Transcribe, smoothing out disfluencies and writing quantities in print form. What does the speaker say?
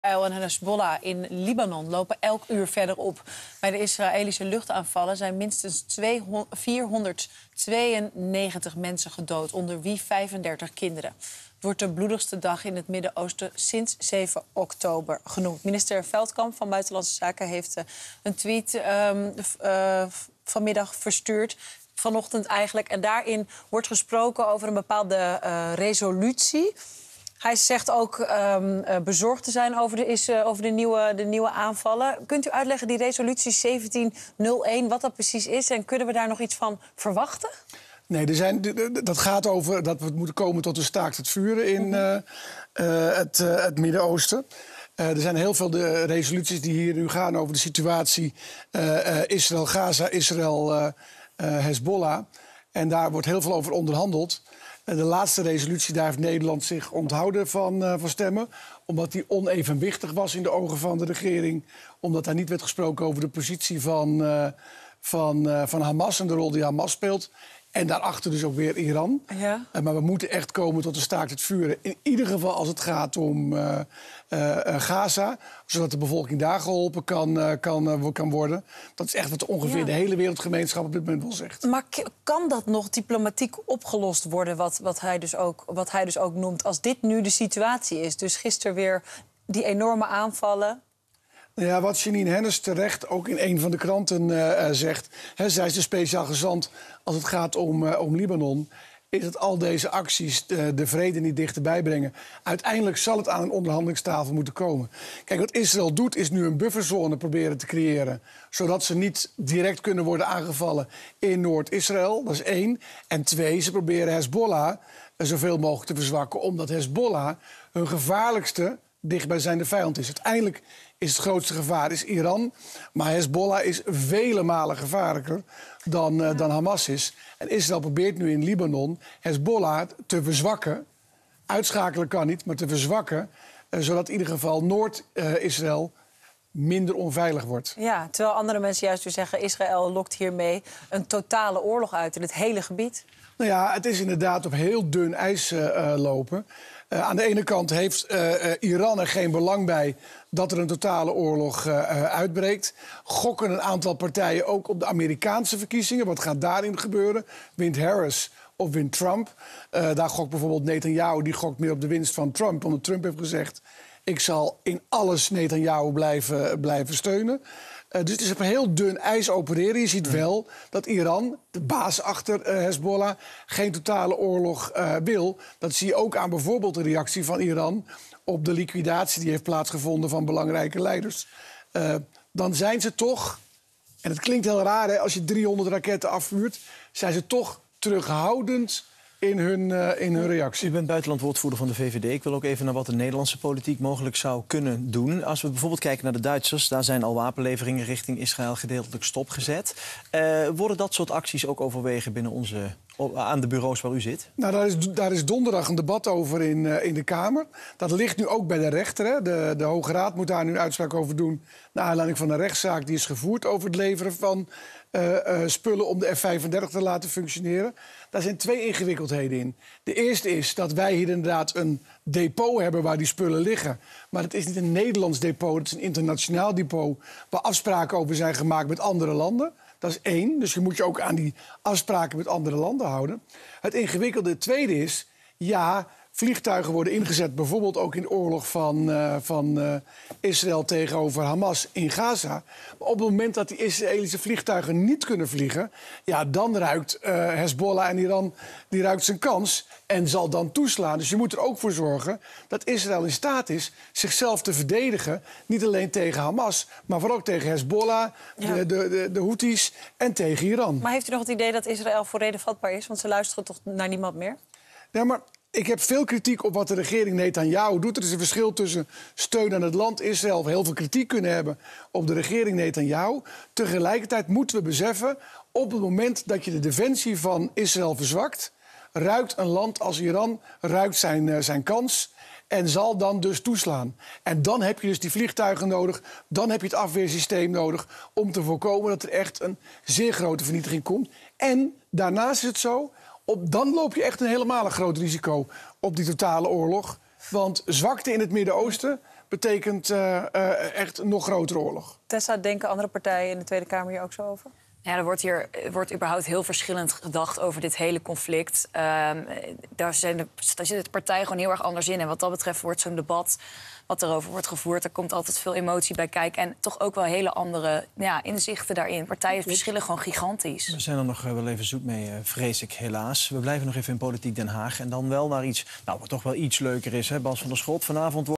Israël en Hezbollah in Libanon lopen elk uur verder op. Bij de Israëlische luchtaanvallen zijn minstens 492 mensen gedood, onder wie 35 kinderen. Het wordt de bloedigste dag in het Midden-Oosten sinds 7 oktober genoemd. Minister Veldkamp van Buitenlandse Zaken heeft een tweet vanmiddag verstuurd. Vanochtend eigenlijk. En daarin wordt gesproken over een bepaalde resolutie. Hij zegt ook bezorgd te zijn over de nieuwe aanvallen. Kunt u uitleggen, die resolutie 1701, wat dat precies is? En kunnen we daar nog iets van verwachten? Nee, dat gaat over dat we moeten komen tot een staakt het vuren in het Midden-Oosten. Er zijn heel veel resoluties die hier nu gaan over de situatie Israël-Gaza, Israël-Hezbollah. En daar wordt heel veel over onderhandeld. De laatste resolutie, daar heeft Nederland zich onthouden van stemmen. Omdat die onevenwichtig was in de ogen van de regering. Omdat daar niet werd gesproken over de positie van Hamas en de rol die Hamas speelt. En daarachter dus ook weer Iran. Ja. Maar we moeten echt komen tot een staakt het vuren. In ieder geval als het gaat om Gaza. Zodat de bevolking daar geholpen kan worden. Dat is echt wat ongeveer de hele wereldgemeenschap op dit moment wel zegt. Maar kan dat nog diplomatiek opgelost worden, wat hij dus ook noemt, als dit nu de situatie is? Dus gisteren weer die enorme aanvallen. Ja, wat Jeanine Hennis terecht ook in een van de kranten zegt. Zij is de speciaal gezant als het gaat om Libanon. Is dat al deze acties de vrede niet dichterbij brengen. Uiteindelijk zal het aan een onderhandelingstafel moeten komen. Kijk, wat Israël doet is nu een bufferzone proberen te creëren. Zodat ze niet direct kunnen worden aangevallen in Noord-Israël. Dat is 1. En 2, ze proberen Hezbollah zoveel mogelijk te verzwakken. Omdat Hezbollah hun gevaarlijkste dichtbijzijnde vijand is. Uiteindelijk is het grootste gevaar is Iran. Maar Hezbollah is vele malen gevaarlijker dan Hamas is. En Israël probeert nu in Libanon Hezbollah te verzwakken. Uitschakelen kan niet, maar te verzwakken. Zodat in ieder geval Noord-Israël minder onveilig wordt. Ja, terwijl andere mensen juist weer zeggen, Israël lokt hiermee een totale oorlog uit in het hele gebied. Nou ja, het is inderdaad op heel dun ijs lopen. Aan de ene kant heeft Iran er geen belang bij dat er een totale oorlog uitbreekt. Gokken een aantal partijen ook op de Amerikaanse verkiezingen. Wat gaat daarin gebeuren? Wint Harris of wint Trump? Daar gokt bijvoorbeeld Netanyahu, die gokt meer op de winst van Trump. Omdat Trump heeft gezegd, ik zal in alles Netanyahu blijven steunen. Dus het is op een heel dun ijs opereren. Je ziet wel dat Iran, de baas achter Hezbollah, geen totale oorlog wil. Dat zie je ook aan bijvoorbeeld de reactie van Iran op de liquidatie die heeft plaatsgevonden van belangrijke leiders. Dan zijn ze toch, en het klinkt heel raar hè, als je 300 raketten afvuurt, zijn ze toch terughoudend in hun reactie. U bent buitenlandwoordvoerder van de VVD. Ik wil ook even naar wat de Nederlandse politiek mogelijk zou kunnen doen. Als we bijvoorbeeld kijken naar de Duitsers, daar zijn al wapenleveringen richting Israël gedeeltelijk stopgezet. Worden dat soort acties ook overwegen binnen aan de bureaus waar u zit? Nou, daar is donderdag een debat over in de Kamer. Dat ligt nu ook bij de rechter. Hè. De Hoge Raad moet daar nu een uitspraak over doen, naar aanleiding van een rechtszaak die is gevoerd over het leveren van spullen om de F-35 te laten functioneren. Daar zijn 2 ingewikkeldheden in. De eerste is dat wij hier inderdaad een depot hebben waar die spullen liggen. Maar het is niet een Nederlands depot, het is een internationaal depot waar afspraken over zijn gemaakt met andere landen. Dat is 1, dus je moet je ook aan die afspraken met andere landen houden. Het ingewikkelde tweede is, ja, vliegtuigen worden ingezet, bijvoorbeeld ook in de oorlog van Israël tegenover Hamas in Gaza. Maar op het moment dat die Israëlische vliegtuigen niet kunnen vliegen, ja, dan ruikt Hezbollah en Iran zijn kans en zal dan toeslaan. Dus je moet er ook voor zorgen dat Israël in staat is zichzelf te verdedigen. Niet alleen tegen Hamas, maar vooral ook tegen Hezbollah, de Houthis en tegen Iran. Maar heeft u nog het idee dat Israël voor reden vatbaar is? Want ze luisteren toch naar niemand meer? Ja, maar ik heb veel kritiek op wat de regering Netanyahu doet. Er is een verschil tussen steun aan het land Israël, of heel veel kritiek kunnen hebben op de regering Netanyahu. Tegelijkertijd moeten we beseffen, op het moment dat je de defensie van Israël verzwakt, ruikt een land als Iran zijn kans en zal dan dus toeslaan. En dan heb je dus die vliegtuigen nodig, dan heb je het afweersysteem nodig om te voorkomen dat er echt een zeer grote vernietiging komt. En daarnaast is het zo, dan loop je echt een helemaal groot risico op die totale oorlog. Want zwakte in het Midden-Oosten betekent echt een nog grotere oorlog. Tessa, denken andere partijen in de Tweede Kamer hier ook zo over? Ja, er wordt überhaupt heel verschillend gedacht over dit hele conflict. Daar zit de partijen gewoon heel erg anders in. En wat dat betreft wordt zo'n debat wat erover wordt gevoerd... er komt altijd veel emotie bij kijken. En toch ook wel hele andere inzichten daarin. Partijen verschillen gewoon gigantisch. We zijn er nog wel even zoet mee, vrees ik helaas. We blijven nog even in Politiek Den Haag. En dan wel naar iets, wat toch wel iets leuker is. Hè? Bas van der Schot, vanavond